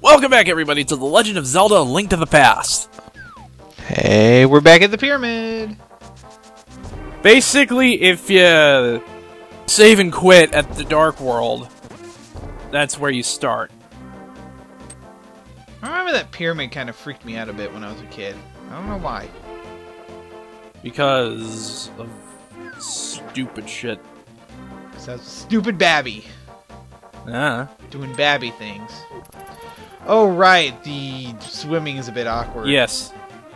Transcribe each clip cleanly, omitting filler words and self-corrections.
Welcome back, everybody, to The Legend of Zelda: A Link to the Past. Hey, we're back at the pyramid. Basically, if you save and quit at the Dark World, that's where you start. I remember that pyramid kind of freaked me out a bit when I was a kid. I don't know why. Because of stupid shit. Because that's stupid Babby. Doing Babby things. Oh, right. The swimming is a bit awkward. Yes.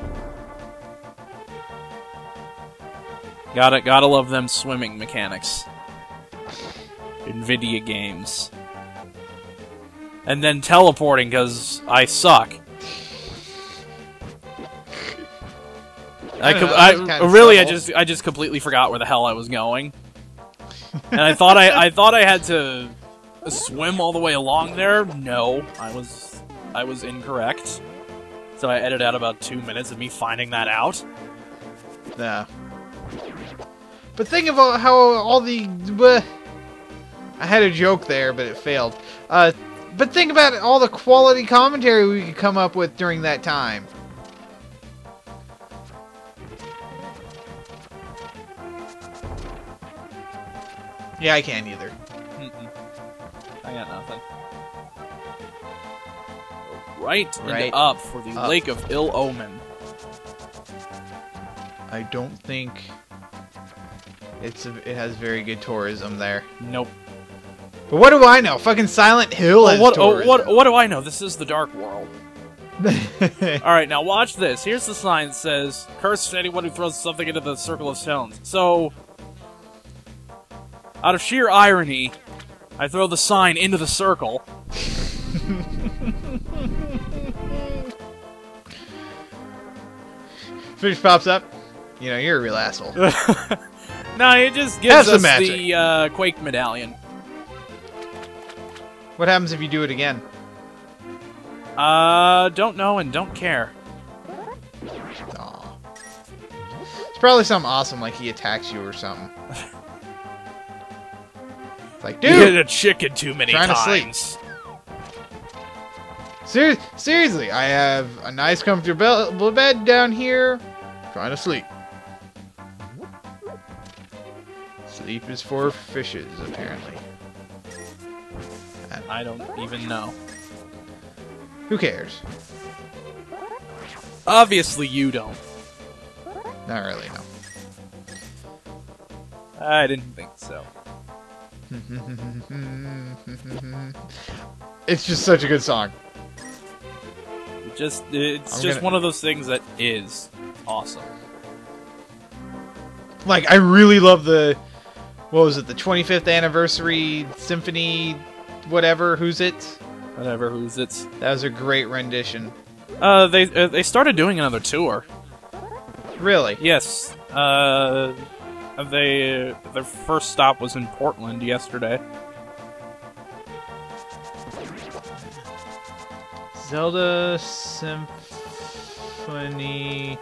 Gotta love them swimming mechanics in video games. And then teleporting, because I suck. I just completely forgot where the hell I was going. And I thought I had to swim all the way along there. No, I was incorrect. So I edited out about 2 minutes of me finding that out. Yeah. But think about how all the... I had a joke there, but it failed. But think about all the quality commentary we could come up with during that time. Yeah, I can't either. I got nothing. Right and up for the Lake of Ill Omen. I don't think it has very good tourism there. Nope. But what do I know? Fucking Silent Hill has tourism. What do I know? This is the Dark World. Alright, now watch this. Here's the sign that says, "Curse anyone who throws something into the circle of stones." So, out of sheer irony, I throw the sign into the circle. Fish pops up. You know, you're a real asshole. No, it just gives us the Quake medallion. What happens if you do it again? Don't know and don't care. Aww. It's probably something awesome, like he attacks you or something. It's like, dude! You hit a chicken too many times. Seriously, I have a nice comfortable bed down here. Trying to sleep. Sleep is for fishes, apparently. I don't even know. Who cares? Obviously you don't. Not really, no. I didn't think so. It's just such a good song. It's just one of those things that is awesome. Like, I really love the... What was it? The 25th anniversary symphony... Whatever, who's it? Whatever, who's it? That was a great rendition. They started doing another tour. Really? Yes. Their first stop was in Portland yesterday. Zelda Symphony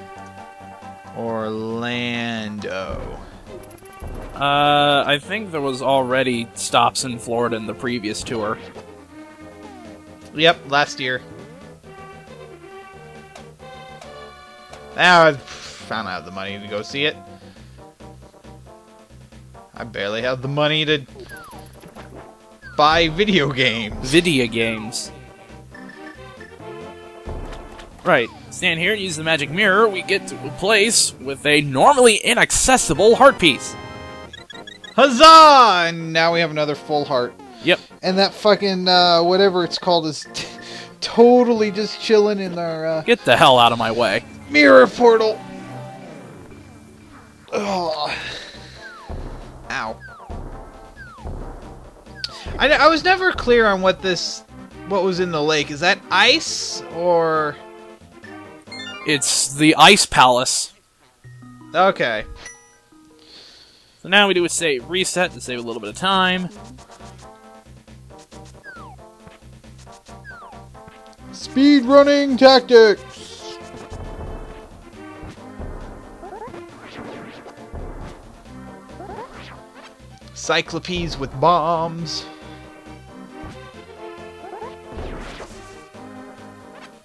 Orlando. I think there was already stops in Florida in the previous tour. Yep, last year. Now I found out the money to go see it. I barely have the money to buy video games. Video games. Right. Stand here and use the magic mirror. We get to a place with a normally inaccessible heart piece. Huzzah! And now we have another full heart. Yep. And that fucking, whatever it's called is totally just chilling in our, Get the hell out of my way. Mirror portal. Oh. Ow. I was never clear on what was in the lake. Is that ice, or... It's the Ice Palace. Okay. So now we do a save reset to save a little bit of time. Speed running tactics. Cyclopes with bombs.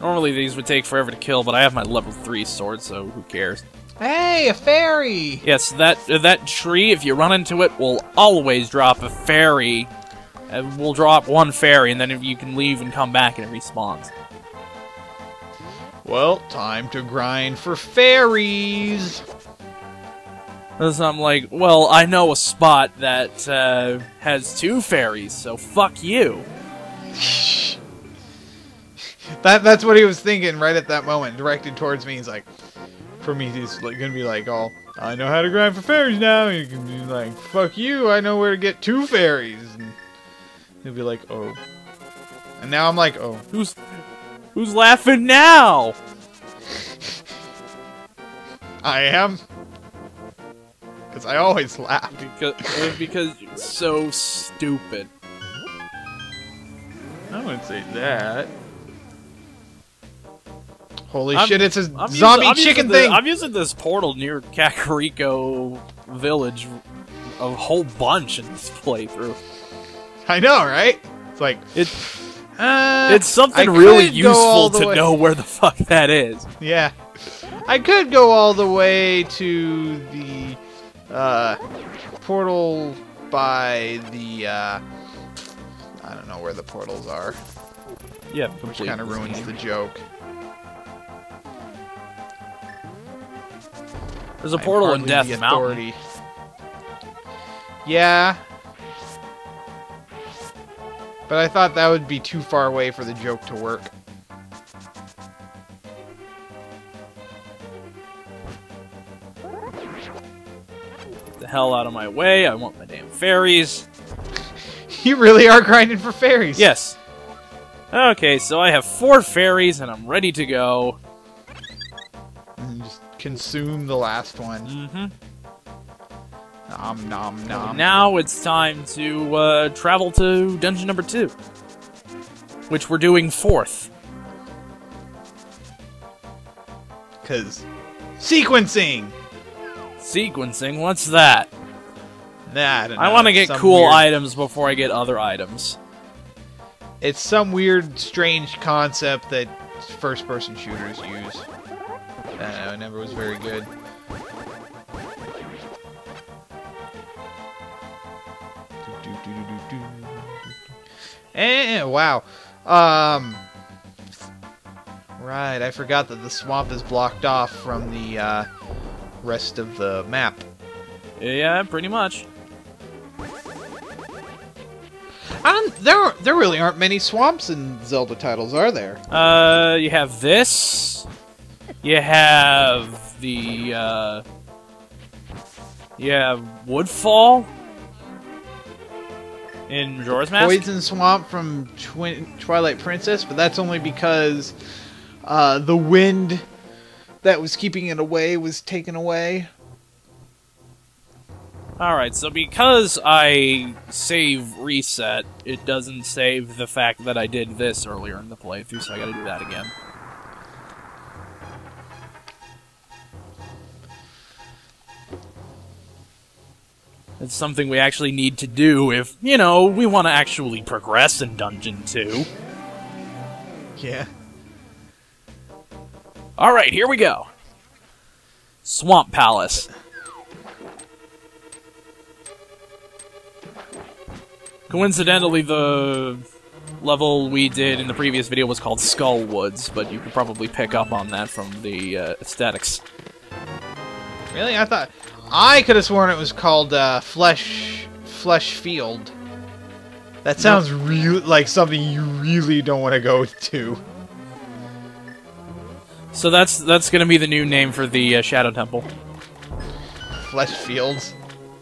Normally these would take forever to kill, but I have my level 3 sword, so who cares? Hey, a fairy! Yes, that tree, if you run into it, will always drop a fairy. We'll drop one fairy, and then if you can leave and come back, and it respawns. Well, time to grind for fairies! So I'm like, well, I know a spot that has 2 fairies, so fuck you. That's what he was thinking right at that moment, directed towards me. He's like, for me, he's like, gonna be like, oh, I know how to grind for fairies now. You can be like, fuck you, I know where to get 2 fairies. And he'll be like, oh. And now I'm like, oh. Who's laughing now? I am. Because I always laugh. Because you're so stupid. I wouldn't say that. Holy shit, it's a I'm zombie chicken thing! I'm using this portal near Kakariko Village a whole bunch in this playthrough. I know, right? It's like... it's something really useful to know where the fuck that is. Yeah. I could go all the way to the... portal by the, I don't know where the portals are. Yeah, which kind of ruins the joke. There's a portal in Death Mountain. Yeah. But I thought that would be too far away for the joke to work. The hell out of my way, I want my damn fairies. You really are grinding for fairies. Yes. Okay, so I have 4 fairies and I'm ready to go. And just consume the last one. Mm-hmm. Nom nom nom. Now it's time to travel to dungeon number 2. Which we're doing 4th. Cause sequencing! Sequencing? What's that? I want to get cool items before I get other items. It's some weird, strange concept that first-person shooters use. It never was very good. And wow. Right, I forgot that the swamp is blocked off from the rest of the map. Yeah, pretty much. There really aren't many swamps in Zelda titles, are there? You have this. You have the, you have Woodfall in Majora's Mask. Poison Swamp from Twilight Princess, but that's only because the wind that was keeping it away was taken away. Alright, so because I save reset, it doesn't save the fact that I did this earlier in the playthrough, so I gotta do that again. It's something we actually need to do if, you know, we want to actually progress in Dungeon 2. Yeah. Alright, here we go. Swamp Palace. Coincidentally, the level we did in the previous video was called Skull Woods, but you could probably pick up on that from the aesthetics. Really? I could have sworn it was called Flesh Field. That sounds like something you really don't want to go to. So that's gonna be the new name for the Shadow Temple. Flesh Fields.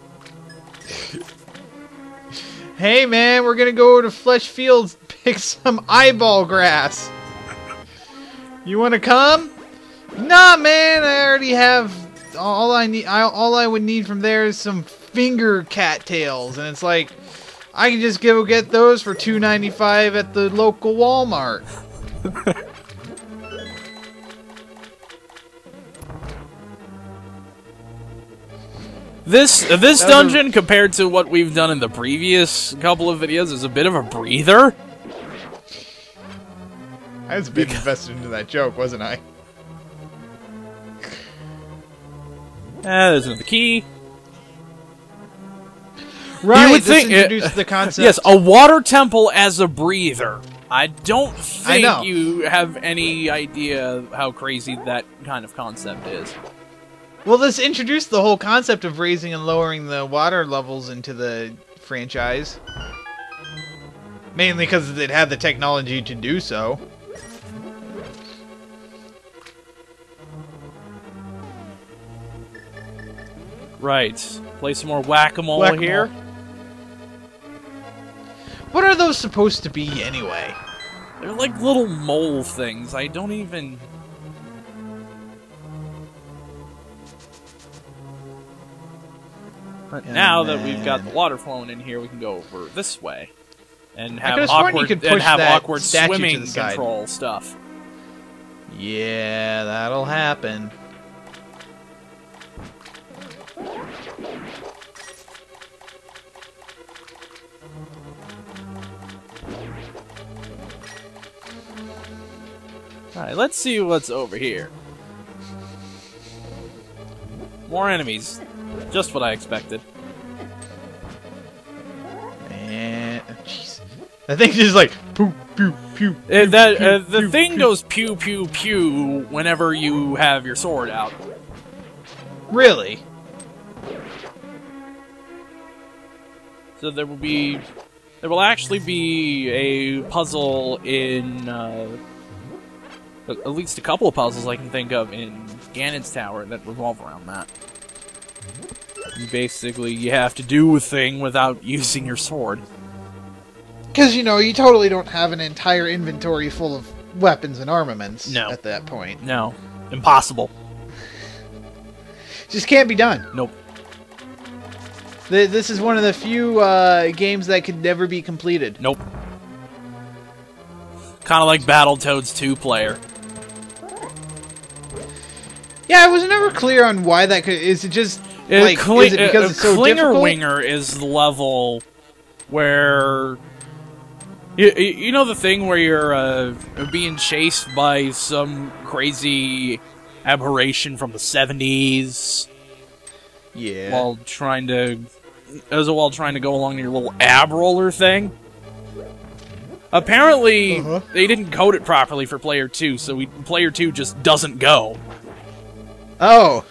Hey man, we're gonna go to Flesh Fields, pick some eyeball grass. You wanna come? Nah, man, I already have all I need. All I would need from there is some finger cattails, and it's like I can just go get those for $2.95 at the local Walmart. This dungeon, compared to what we've done in the previous couple of videos, is a bit of a breather. I was a bit invested into that joke, wasn't I? There's another key. Right, You would this think introduced the concept. Yes, a water temple as a breather. I don't think know. you have any idea how crazy that kind of concept is. Well, this introduced the whole concept of raising and lowering the water levels into the franchise. Mainly because it had the technology to do so. Right. Play some more whack-a-mole Whack-a-mole. here. What are those supposed to be, anyway? They're like little mole things. I don't even... But now that we've got the water flowing in here, we can go over this way. And have awkward swimming control stuff. Yeah, that'll happen. Alright, let's see what's over here. More enemies. Just what I expected. And jeez, that thing's just like pew pew pew. The thing goes pew pew pew whenever you have your sword out. Really? So there will actually be a puzzle in at least a couple of puzzles I can think of in Ganon's Tower that revolve around that. Basically, you have to do a thing without using your sword. Because, you know, you totally don't have an entire inventory full of weapons and armaments at that point. No. Impossible. Just can't be done. Nope. This is one of the few games that could never be completed. Nope. Kind of like Battletoads 2-player. Yeah, I was never clear on why that could... Is it just... Like, is it because it's so Klinger difficult? Winger is the level where... You know the thing where you're being chased by some crazy aberration from the 70s? Yeah. While trying to go along your little ab roller thing? Apparently, they didn't code it properly for Player 2, so Player 2 just doesn't go. Oh.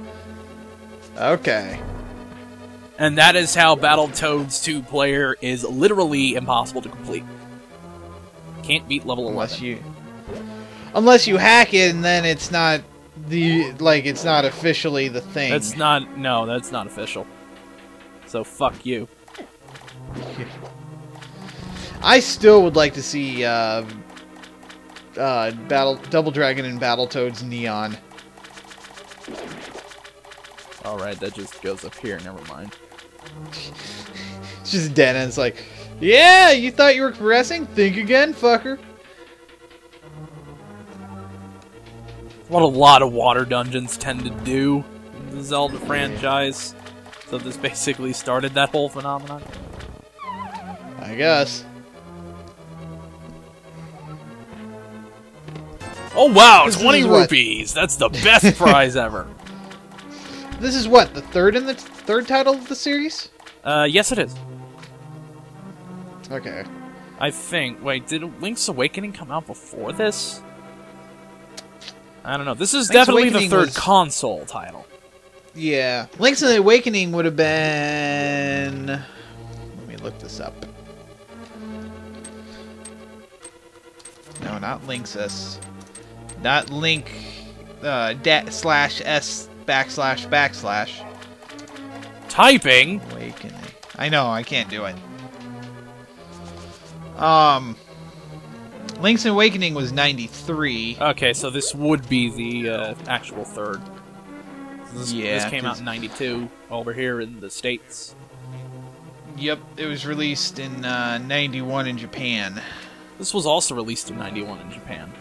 Okay. And that is how Battletoads 2-player is literally impossible to complete. Can't beat level 11. Unless you hack it, and then it's not it's not officially the thing. That's not official. So fuck you. I still would like to see Double Dragon and Battletoads Neon. Alright, that just goes up here, never mind. It's just dead, and it's like, yeah, you thought you were progressing? Think again, fucker. What a lot of water dungeons tend to do in the Zelda franchise. So this basically started that whole phenomenon. I guess. Oh wow, 20 rupees! That's the best prize ever. This is what, the third title of the series? Yes it is. Okay. I think. Wait, did Link's Awakening come out before this? I don't know. This is definitely the third console title. Yeah. Link's Awakening would have been... Let me look this up. No, not Linksys. Not Link... /S //. Typing? Awakening. I know, I can't do it. Link's Awakening was 93. Okay, so this would be the actual third. This came out in 92 over here in the States. Yep, it was released in 91 in Japan. This was also released in 91 in Japan.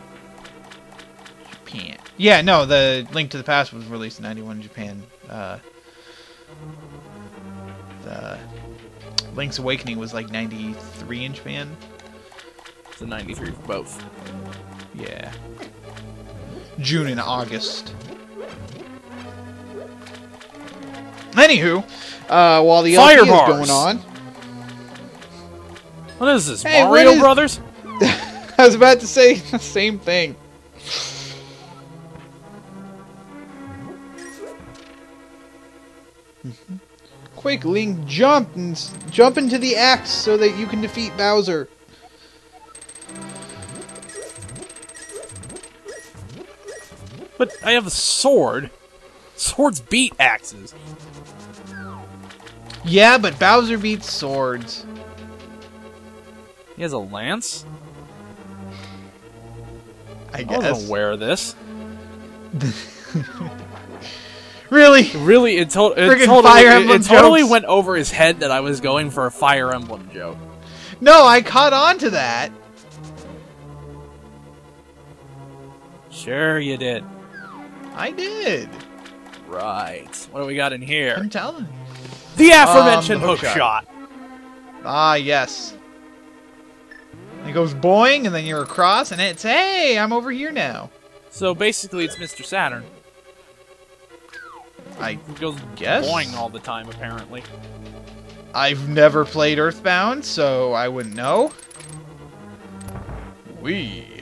Yeah, no, the Link to the Past was released in 91 in Japan. The Link's Awakening was like 93 in Japan. It's a 93 for both. Yeah. June and August. Anywho, while the Fire LP is bars. going on... What is this, Hey, Mario what is- Brothers? I was about to say the same thing. Quick, Link, jump into the axe so that you can defeat Bowser. But I have a sword. Swords beat axes. Yeah, but Bowser beats swords. He has a lance? I I guess. wasn't aware of this. Really? Really, it Friggin' totally, Fire Emblem it totally jokes. went over his head that I was going for a Fire Emblem joke. No, I caught on to that. Sure you did. I did. Right. What do we got in here? I'm telling you. The aforementioned the hook hook shot. Ah, yes. It goes boing, and then you're across, and it's, hey, I'm over here now. So basically, it's Mr. Saturn. I He goes guess. boing all the time, apparently. I've never played Earthbound, so I wouldn't know. Wee.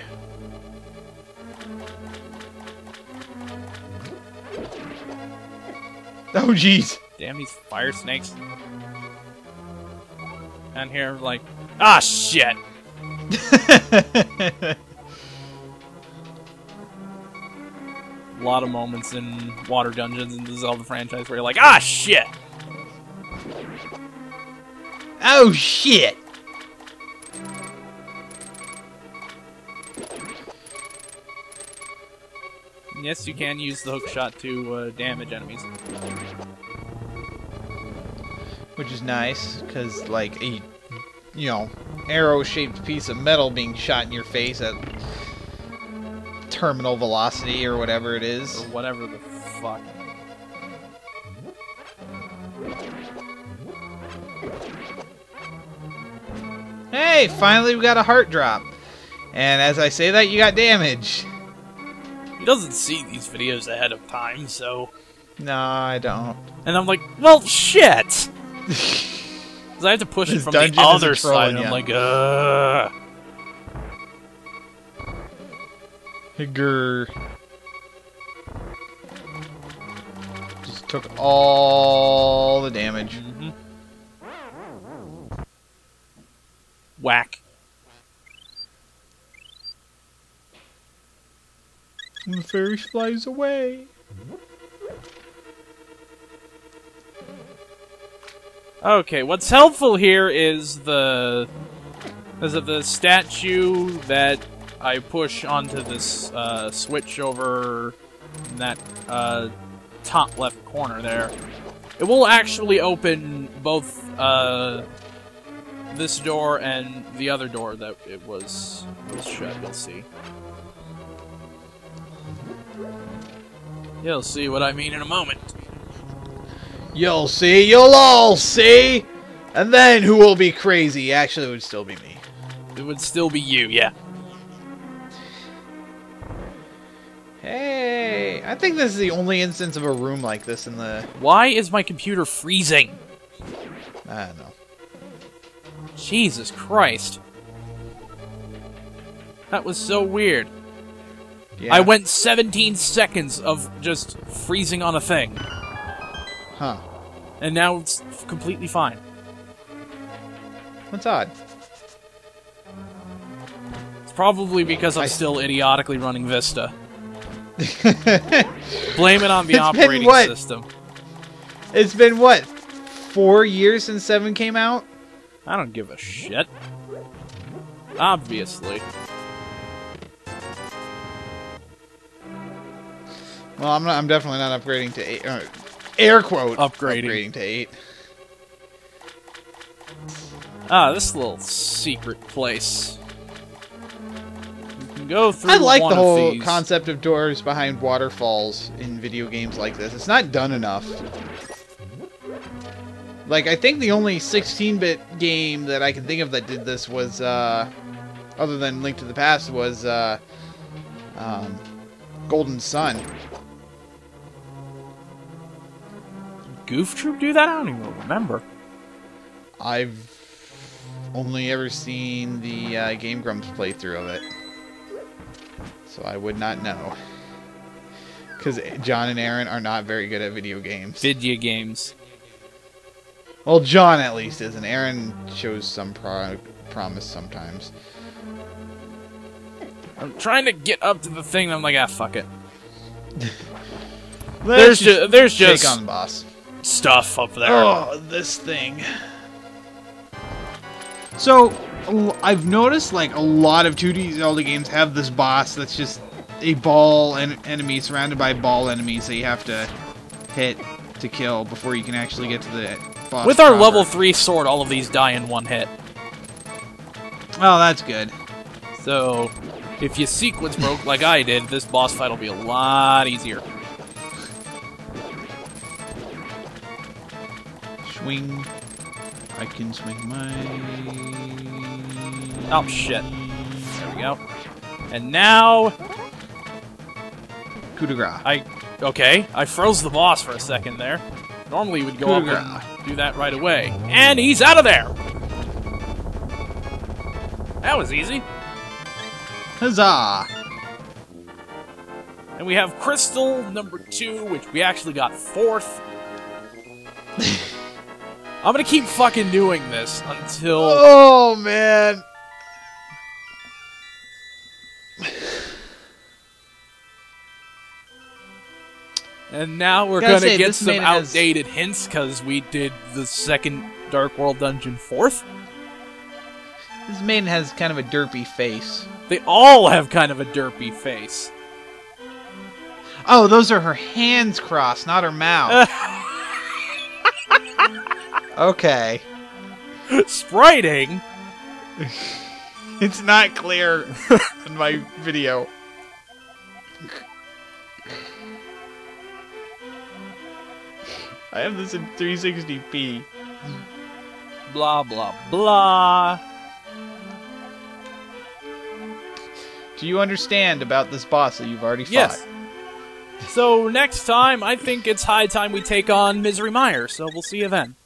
Oh, jeez. Damn these fire snakes. And here, like, ah, shit! A lot of moments in water dungeons in the Zelda franchise where you're like, ah, shit! Oh, shit. Yes, you can use the hook shot to damage enemies. Which is nice, because, like, a, you know, arrow-shaped piece of metal being shot in your face at terminal velocity or whatever it is. Or whatever the fuck. Hey, finally we got a heart drop. And as I say that, you got damage. He doesn't see these videos ahead of time, so... No, I don't. And I'm like, well, shit! Because I have to push it This from the dungeon other isn't side, trolling and I'm ya. like, ugh. Grr. Just took all the damage. Mm-hmm. Whack. And the fairy flies away. Okay, what's helpful here is the statue that I push onto this switch over in that top left corner there. It will actually open both this door and the other door that it was shut. You'll see. You'll see what I mean in a moment. You'll see, you'll all see! And then who will be crazy? Actually, it would still be me. It would still be you, yeah. Hey, I think this is the only instance of a room like this in the... Why is my computer freezing? I don't know. Jesus Christ. That was so weird. Yeah. I went 17 seconds of just freezing on a thing. Huh. And now it's completely fine. What's odd? It's probably because I'm still idiotically running Vista. Blame it on the It's been operating what? system. It's been, what, 4 years since 7 came out? I don't give a shit. Obviously. Well, I'm definitely not upgrading to 8. Air quote. Upgrading to 8. Ah, this little secret place. You can go through I like one the of whole these. concept of doors behind waterfalls in video games like this. It's not done enough. Like, I think the only 16-bit game that I can think of that did this was, other than Link to the Past, was Golden Sun. Goof Troop do that? I don't even remember. I've only ever seen the Game Grumps playthrough of it. So I would not know. Because John and Aaron are not very good at video games. Video games. Well, John at least isn't. Aaron shows some promise sometimes. I'm trying to get up to the thing, and I'm like, ah, fuck it. There's just take on the boss. Stuff up there. Oh, this thing. So, I've noticed, like, a lot of 2D Zelda games have this boss that's just a ball enemy surrounded by ball enemies that you have to hit to kill before you can actually get to the boss. With our level 3 sword, all of these die in one hit. Oh, that's good. So, if you sequence broke like I did, this boss fight will be a lot easier. Swing. I can swing my... Oh, shit. There we go. And now... Coup de grace. Okay, I froze the boss for a second there. Normally we'd go up and do that right away. And he's out of there! That was easy. Huzzah! And we have Crystal number 2, which we actually got 4th. I'm gonna keep fucking doing this until... Oh, man! And now we're gonna get some outdated hints, because we did the second Dark World dungeon 4th. This maiden has kind of a derpy face. They all have kind of a derpy face. Oh, those are her hands crossed, not her mouth. Okay. Spriting? It's not clear in my video. I have this in 360p. Blah, blah, blah. Do you understand about this boss that you've already fought? Yes. So next time, I think it's high time we take on Misery Meyer, so we'll see you then.